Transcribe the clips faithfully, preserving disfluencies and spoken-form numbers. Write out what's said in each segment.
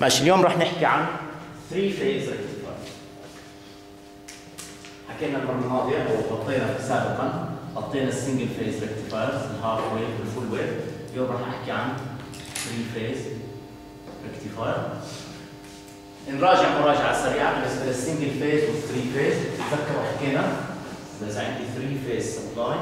ماشي. اليوم راح نحكي عن ثري فيز ريكتيفاير. حكينا المره الماضيه او غطينا سابقا غطينا السنجل فيز ريكتيفايرز، الهاف ويف والفول ويف. اليوم راح نحكي عن ثري فيز ريكتيفاير. نراجع مراجعه سريعه بالنسبه للسنجل فيز والثري فيز. تذكروا حكينا اذا عندي ثري فيز سبلاي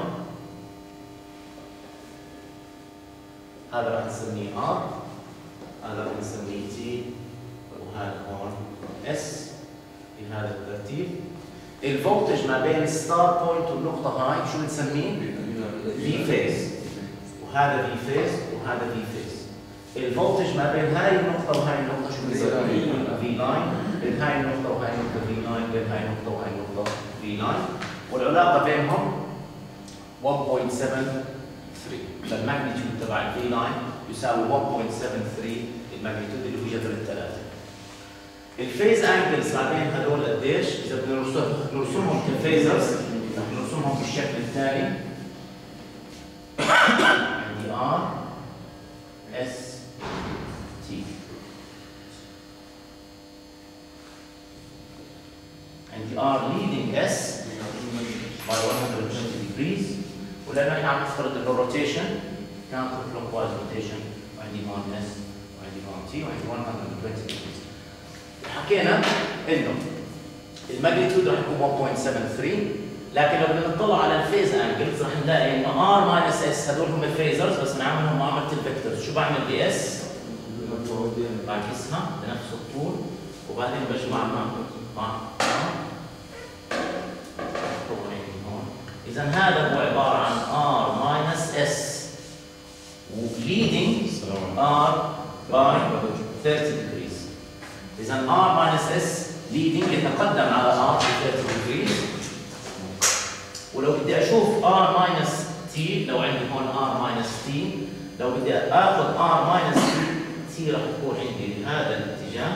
هذا راح نسميه ار، هذا راح نسميه تي، وهذا هون اس بهذا الترتيب. الفولتج ما بين الستار بوينت والنقطة هاي شو بنسميه؟ في فيز، وهذا في فيز وهذا في فيز. الفولتج ما بين هاي النقطة وهاي النقطة شو بنسميه؟ في لاين. بين هاي النقطة وهاي النقطة في لاين، بين هاي النقطة وهاي النقطة في لاين. والعلاقة بينهم واحد فاصلة سبعة ثلاثة. فالماجنتيود تبع الفي لاين يساوي واحد فاصلة سبعة ثلاثة الماجنتيود اللي هو جذر الثلاثة. الفيز انجلز ما بين هذول قديش؟ اذا بدنا نرسم نرسمهم كفيزرز رح نرسمهم بالشكل التالي. عندي ار اس تي، عندي ار ليدنج اس باي مية وعشرين degrees، ولانه احنا عم نفترض انه الروتيشن كاونتر كلوك وايز روتيشن، وعندي هون اس وعندي هون تي وعندي مية وعشرين degrees. حكينا انه الماجنتيود راح يكون واحد فاصلة سبعة ثلاثة، لكن لو بدنا نطلع على الفيز انجلز راح نلاقي انه ار ماينس اس هذول هم الفيزرز، بس بنعملهم معامله الفيكتورز. شو بعمل باس؟ بعكسها بنفس الطول وبعدين بجمعها مع اذا هذا هو عباره عن ار ماينس اس وليدنج ار باي ثلاثين degrees. إذا R minus S leading يتقدم على R ب ثلاثين degrees. ولو بدي أشوف R minus T، لو عندي هون R minus T، لو بدي آخذ R minus T راح تكون عندي بهذا الاتجاه.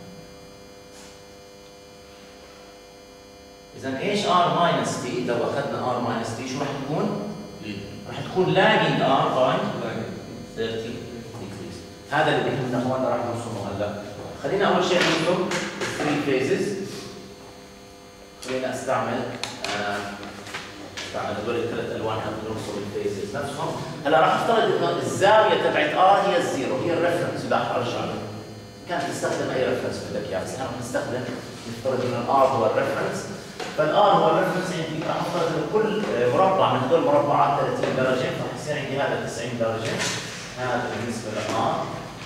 إذا إيش R minus T؟ لو أخذنا R minus T شو راح تكون؟ راح تكون lagging R by ثلاثين degrees. هذا اللي بيهمنا هون راح نرسمه هلا. خلينا اول شيء نرسم ثري فيزز. خلينا استعمل آه استعمل هذول الثلاث الوان حتى نرسم الفيزز نفسهم. هلا راح افترض انه الزاويه تبعت ار هي الزيرو، هي الريفرنس. اذا ارجع له كانت تستخدم اي ريفرنس بدك اياه، بس احنا راح نستخدم نفترض انه الار هو الريفرنس. فالار هو الريفرنس عندي. راح افترض انه كل مربع من هذول مربعات ثلاثين درجه، فراح يصير عندي هذا تسعين درجه. هذا بالنسبه للار.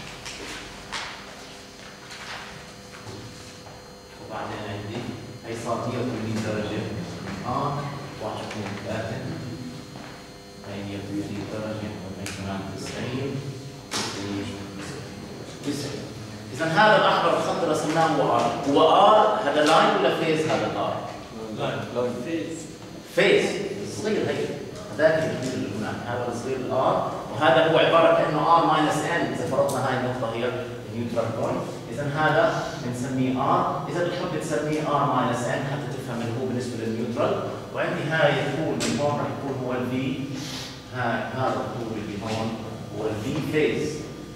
وبعدين عندي هي صار مية وثمانين درجة ار، واحد اثنين ثلاثة، هي مية وثمانين درجة، وهي كمان تسعين، تسعين. إذا هذا الأحمر الخط اللي رسمناه هو ار، هو ار هذا لاين ولا فيز؟ هذا ار؟ لاين، لاين فيز. فيز صغير هي، هذاك الكبير اللي هناك، هذا الصغير الار، وهذا هو عبارة كأنه ار ماينس ان، إذا فرضنا هاي النقطة هي النيوترال بوينت. إذا هذا بنسميه ار، إذا بتحب تسميه ار ماينس ان حتى تفهم اللي هو بالنسبة للنيوترال. وعندي هاي الطول اللي هون راح يكون هو الفي، هاي هذا الطول اللي هون هو الفي فيز.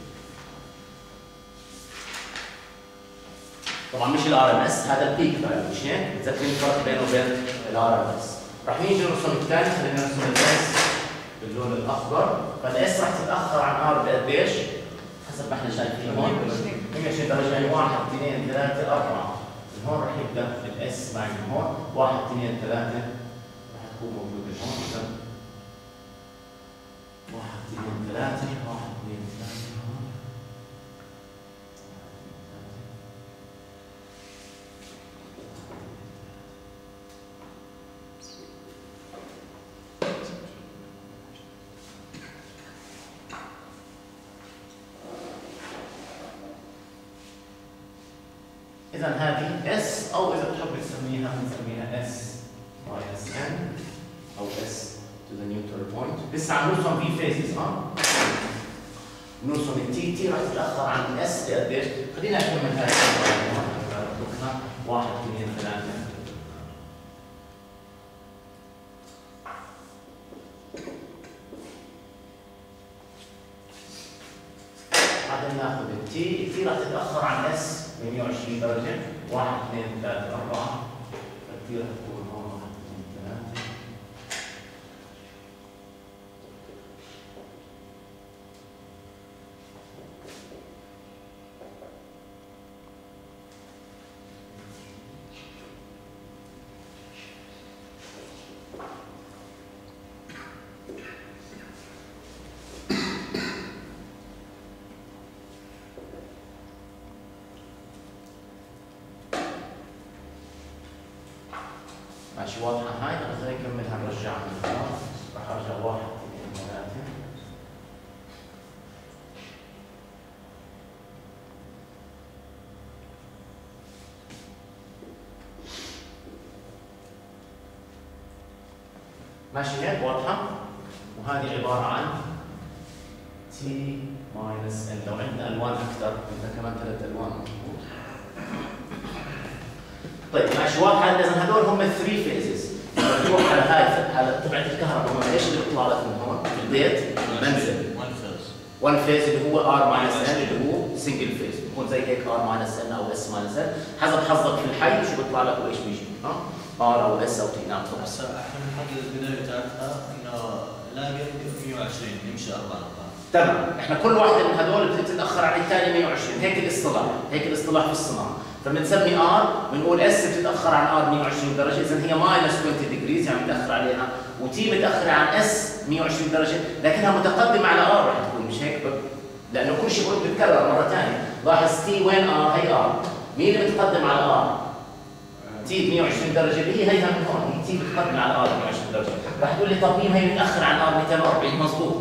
طبعا مش الار ام اس، هذا البيك فاليو، مش هيك؟ متذكرين الفرق بينه وبين الار ام اس. راح نيجي نرسم الثاني، خلينا نرسم الاس باللون الاخضر. فالاس راح تتاخر عن ار بقديش؟ حسب ما احنا شايفين هون مية وعشرين درجة، يعني واحد اثنين ثلاثة أربعة. من هون راح يبدأ الاس معي من هون، واحد اثنين ثلاثة راح تكون موجودة هون. إذا واحد اثنين ثلاثة، واحد اثنين ثلاثة هون. إذا هذه اس، أو إذا بتحب تسميها بنسميها اس ماينس ان أو اس to the neutral point. لسه عم نرسم في فيزز اه نرسم التي تي راح تتأخر عن الاس بقديش؟ خلينا نكمل هاي واحد اثنين ثلاثة. بعدين ناخذ التي تي راح تتاخر عن اس ب مئة وعشرين درجه، واحد اثنين ثلاثه اربعه، فالتي راح تكون هون واحد اثنين ثلاثه. ماشي واضحة هاي؟ طب خلينا نكملها نرجعها من خلاص، راح ارجع واحد اثنين ثلاثة. ماشي هيك واضحة؟ وهذه عبارة عن تي ماينس ال. لو عندنا الوان اكثر، عندنا كمان ثلاث الوان. طيب ماشي واضحة؟ اذا هذول هم الثري فيزز. تروح على هاي على تبعت الكهرباء، هم ايش اللي بيطلع لك من هون؟ في البيت منزل. وان فيز. وان فيز اللي هو ار ماينس ان اللي هو سنجل فيز، بيكون زي هيك ار ماينس ان او اس ماينس ان، حسب حظك في الحي شو بيطلع لك وايش بيجي، ها؟ ار او اس او تي. نعم تفضل. هسه احنا بنحدد البداية بتاعتها انه لاقي مئة وعشرين يمشي اربع ارقام. تمام، احنا كل واحدة من هذول بتتأخر عن الثاني مئة وعشرين، هيك الاصطلاح، هيك الاصطلاح في الصناعة. فبنسمي ار، بنقول اس بتتاخر عن ار مئة وعشرين درجه، اذا هي ماينس عشرين ديجريز يعني متاخر عليها، وتي متاخره عن اس مئة وعشرين درجه، لكنها متقدمه على ار رح تكون، مش هيك؟ لانه كل شيء بيتكرر مره ثانيه. لاحظ تي وين ار؟ هي ار. مين اللي متقدم على ار؟ تي ب مئة وعشرين درجه، اللي هي هيها من هون، هي تي متقدمه على ار مئة وعشرين درجه. رح تقول لي طب مين هي متاخر عن ار مئتين وأربعين؟ مضبوط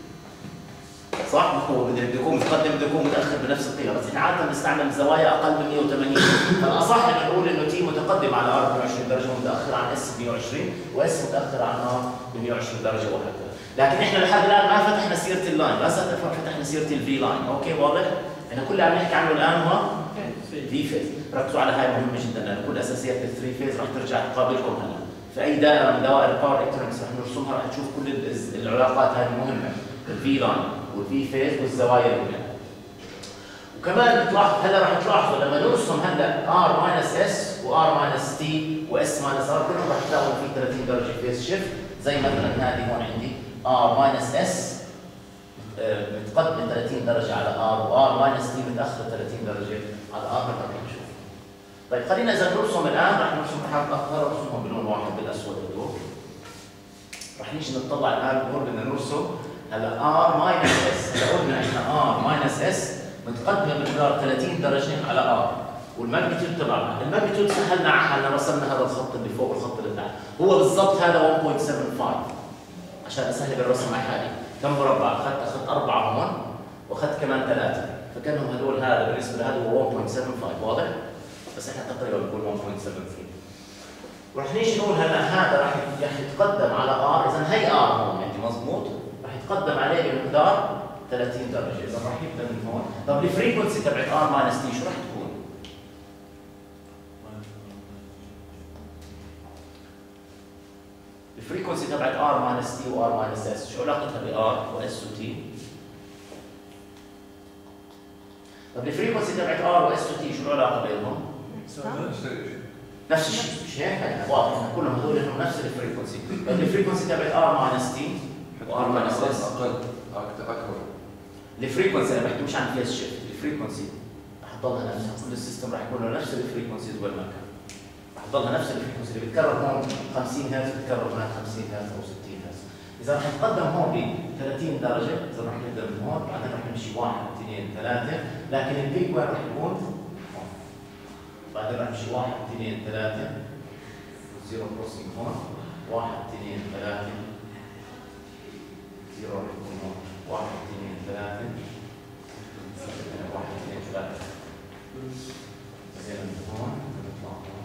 صح؟ هو بده يكون متقدم بده يكون متاخر بنفس القيمه، بس احنا عاده بنستعمل زوايا اقل من مئة وثمانين، فالاصح انه نقول انه تي متقدم على ار مئة وعشرين درجه ومتاخر عن اس مئة وعشرين، واس متاخر عن ار ب مئة وعشرين درجه وهكذا. لكن احنا لحد الان ما فتحنا سيره اللاين، بس فتحنا سيره الفي لاين، اوكي واضح؟ احنا كل اللي عم نحكي عنه الان هو في فيز، ركزوا على هاي مهمه جدا لانه كل اساسيات الثري فيز رح ترجع تقابلكم هلا. في اي دائره من دوائر الباور الكترونكس رح نرسمها، رح تشوف كل العلاقات هذه مهمه، الفي لاين والفي فيز والزوايا اللي بينها. وكمان بتلاحظ هلا رح تلاحظوا لما نرسم هلا ار ماينس اس وار ماينس تي واس ماينس ار كلهم رح تلاقوا في ثلاثين درجه فيز شيفت، زي مثلا هذه هون عندي ار ماينس اس متقدمه ثلاثين درجه على ار، وار ماينس تي متاخره ثلاثين درجه على ار. رح نشوف. طيب خلينا اذا نرسم الان، رح نرسم حرف اخضر ونرسمهم بلون واحد بالاسود هدول. رح نيجي نطلع الان بنقول بدنا نرسم هلا ار ماينس اس، هلا قلنا احنا ار ماينس اس متقدمه بمقدار ثلاثين درجه على ار، والماجنتيود تبعها، الماجنتيود سهلنا على حالنا، رسمنا هذا الخط اللي فوق والخط اللي تحت، هو بالضبط هذا واحد فاصلة سبعة خمسة عشان اسهل بالرسم على حالي، كم مربع اخذت؟ اخذت اربعه هون واخذت كمان ثلاثه، فكانهم هذول هذا بالنسبه لهذا هو واحد فاصلة سبعة خمسة، واضح؟ بس احنا تقريبا بنقول واحد فاصلة سبعة ثلاثة. ورح نيجي نقول هلا هذا رح يتقدم على ار، اذا هي ار هون عندي مضبوط، رح يتقدم عليه بمقدار ثلاثين درجه، اذا رح يبدا من هون. طب الفريكونسي تبعت ار ماينس تي شو رح تكون؟ الفريكونسي تبعت ار ماينس تي وار ماينس اس شو علاقتها بار واس وتي؟ طب الفريكونسي تبعت ار واس وتي شو العلاقه بينهم؟ نفس الشيء، مش هيك؟ يعني واضح ان كلهم هذول لهم نفس الفريكونسي، طيب الفريكونسي تبعت ار ماينس تي وار ماينس اس اقل اكبر. الفريكونسي انا بحكي مش عن فيس شيفت، الفريكونسي رح تضلها نفسها، كل السيستم رح يكون له نفس الفريكونسيز وين ما كان، رح تضلها نفس الفريكونسي اللي بتكرر هون خمسين هرتز بتكرر هناك خمسين هرتز او ستين هرتز، اذا رح نتقدم هون ب ثلاثين درجه، اذا رح نبدا من هون بعدين رح نمشي واحد اثنين ثلاثه، لكن البيك وين رح يكون؟ بعدين رح نمشي واحد اثنين ثلاثه زيرو كروسنج هون، واحد اثنين ثلاثه زيرو رح يكون هون، واحد اثنين ثلاثه واحد اثنين ثلاثه زين من هون نطلع هون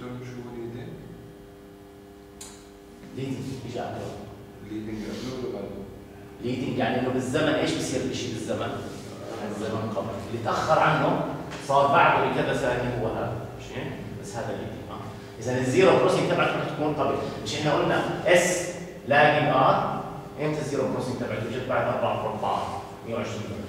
شو شو ليدنج؟ ليدنج ايش قبله؟ ليدنج قبله ولا بعده؟ ليدنج يعني انه بالزمن ايش بصير الشيء بالزمن؟ الزمن قبل، اللي تاخر عنه صار بعده بكذا ثانيه هو هذا، مش هيك؟ بس هذا الليدنج اه. اذا الزيرو كروسنج تبعته رح تكون قبل، مش احنا قلنا اس لاجن ار، امتى الزيرو كروسنج تبعته؟ جت بعد أربعة وأربعين مية وعشرين درجه.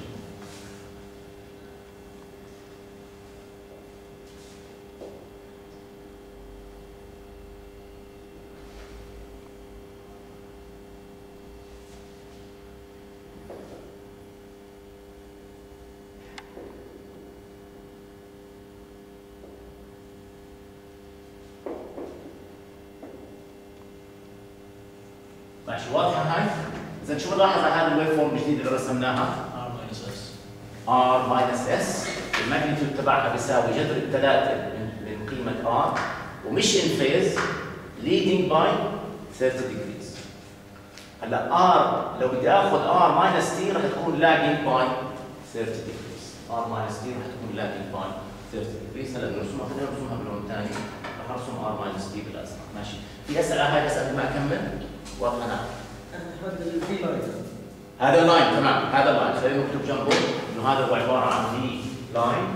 ماشي واضحه هاي؟ اذا شو بنلاحظ على هذا الويف فورم الجديد اللي رسمناها؟ ار ماينس اس. ار ماينس اس، الماجنتيود تبعها بيساوي جذر الثلاثه من من قيمه ار، ومش ان فيز leading by ثلاثين degrees. هلا ار لو بدي اخذ ار ماينس تي رح تكون lagging by ثلاثين degrees. ار ماينس تي رح تكون lagging by ثلاثين degrees. هلا بنرسمها، خلينا نرسمها بلون ثاني. رح ارسم ار ماينس تي بالازرق. ماشي. في اسئله هاي اسئله ما اكمل؟ واضحه نعم. هذا الفي لاين. هذا لاين تمام، هذا لاين، خلينا نكتب جنبه انه هذا هو عباره عن في لاين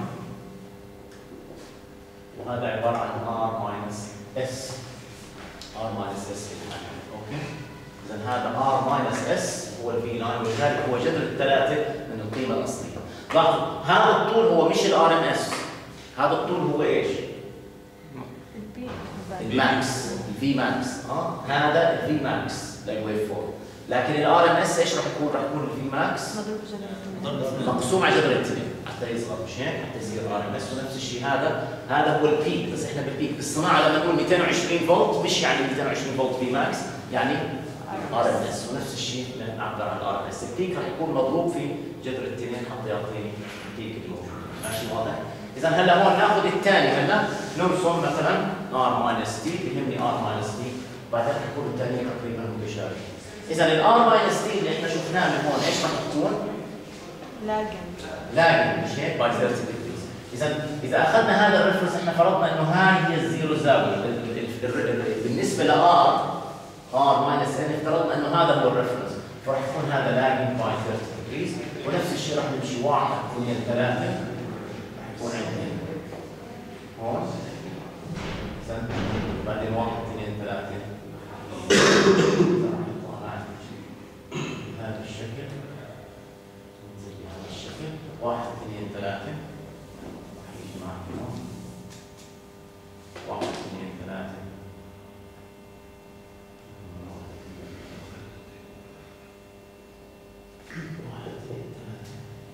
وهذا عباره عن ار ماينس اس. ار ماينس اس اوكي؟ اذا هذا ار ماينس اس هو الفي لاين، ولذلك هو جذر الثلاثه من القيمه الاصليه. لاحظوا هذا الطول هو مش الار ام اس، هذا الطول هو ايش؟ الماكس، الفي ماكس، اه هذا الفي ماكس للويف فورم. لكن الار ام اس ايش راح يكون؟ راح يكون الفي ماكس مقسوم على جذر الاثنين حتى يصغر، مش هيك؟ حتى يصير ار ام اس. ونفس الشيء هذا هذا هو البيك، بس احنا بالبيك بالصناعه لما نقول مئتين وعشرين فولت مش يعني مئتين وعشرين فولت في ماكس، يعني ار ام اس. ونفس الشيء نعبر عن الار ام اس، البيك راح يكون مضروب في جذر الاثنين حتى يعطيني البيك الموجود. ماشي واضح؟ اذا هلا هون ناخذ الثاني، هلا نرسم مثلا ار ماينس تي، بيهمني ار ماينس تي، بعدين حيكون الثانيه تقريبا متشابهه. اذا الار ماينس تي اللي احنا شفناه من هون ايش راح تكون؟ لاجن. لاجن مش هيك؟ باي ثلاثين ديجريز. اذا اذا اخذنا هذا الريفرنس احنا فرضنا انه هاي هي الزيرو زاويه بالنسبه لار ار ماينس ان، افترضنا انه هذا هو الريفرنس، فراح يكون هذا لاجن باي ثلاثين ديجريز. ونفس الشيء راح نمشي واحد اثنين ثلاثه راح يكون عندنا هون، بعدين واحد اثنين ثلاثه بهذا الشكل، ننزل بهذا الشكل، واحد اثنين ثلاثة، راح يجي معك هون، واحد اثنين ثلاثة، واحد اثنين ثلاثة،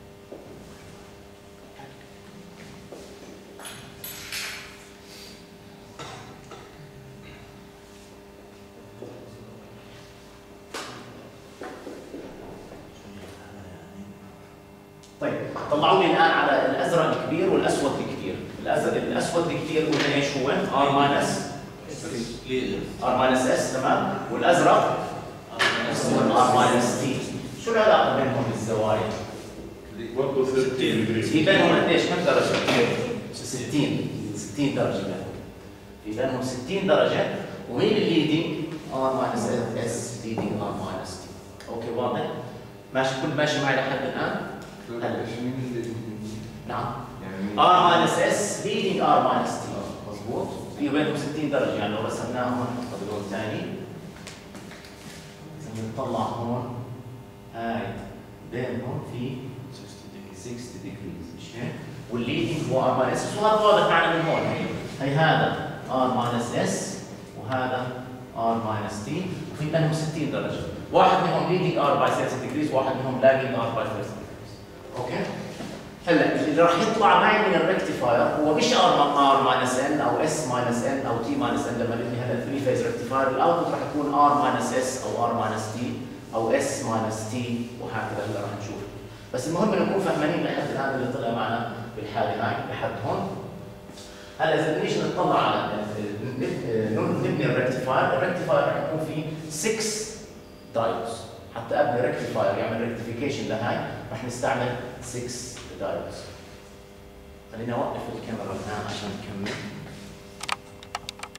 طيب طلعوا لي الان على الازرق الكبير والاسود الكبير. الازرق الاسود الكبير قلنا ايش هو؟ ار ماينس ار ماينس اس تمام، والازرق ار ماينس تي. شو العلاقه بينهم بالزوايا؟ برضه ستين في بينهم قديش؟ كم درجه؟ ستين ستين درجه بينهم. في بينهم ستين درجه. ومين الليدنج؟ ار ماينس اس ليدنج ار ماينس تي. اوكي واضح؟ ماشي كل ماشي معي لحد الان؟ نعم ار ماينس اس ليدنج ار ماينس تي مضبوط. في بينهم ستين درجه، يعني لو رسمناها هون بلون ثاني اذا بنطلع هون هاي بينهم في ستين ديجريز مش هيك؟ والليدنج هو ار ماينس اس، وهذا واضح معنا من هون. هي هذا ار ماينس اس وهذا ار ماينس تي، وفي بينهم ستين درجه. واحد منهم ليدنج ار باي ثلاثين ديجريز، واحد منهم لاجنج ار باي ثلاثين ديجريز. اوكي؟ هلا اللي راح يطلع معي من الريكتيفاير هو مش ار ار ماينس ان او اس ماينس ان او تي ماينس ان. لما نبني هلا ثري فيز ريكتيفاير الاوتبوت راح يكون ار ماينس اس او ار ماينس تي او اس ماينس تي وهكذا. هلا راح نشوف، بس المهم انه نكون فاهمين لحد الان اللي طلع معنا بالحاله هاي لحد هون. هلا اذا بدنيش نطلع على نبني الريكتيفاير، الريكتيفاير راح يكون فيه ستة دايودز. حتى قبل ريكتيفاير يعمل ريكتيفيكيشن لهاي راح نستعمل ستة دايودز. خليني اوقف الكاميرا الان عشان نكمل.